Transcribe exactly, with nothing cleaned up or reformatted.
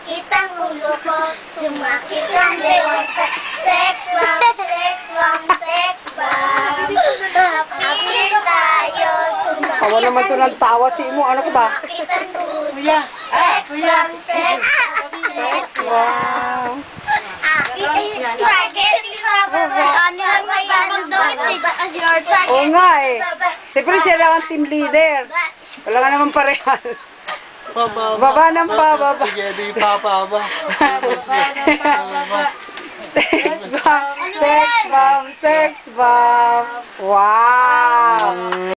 Sumakit ang ulo ko, sumakit ang lewan ko. Sex bomb, sex bomb, sex bomb. Happy tayo, sumakit Tawa naman to ng tawa si mo. Ano ka ba? sumakit ang ulo. Sex bomb, sex bomb, sex bomb. Wow. Spaghetti baba. Ano lang may damit eh. Oo nga eh. Siyempre siya lang ang team leader. Wala nga naman parehas. Pababa. Baba ng pababa. Sige, di papaba. Sex bomb, sex bomb, sex bomb. Wow.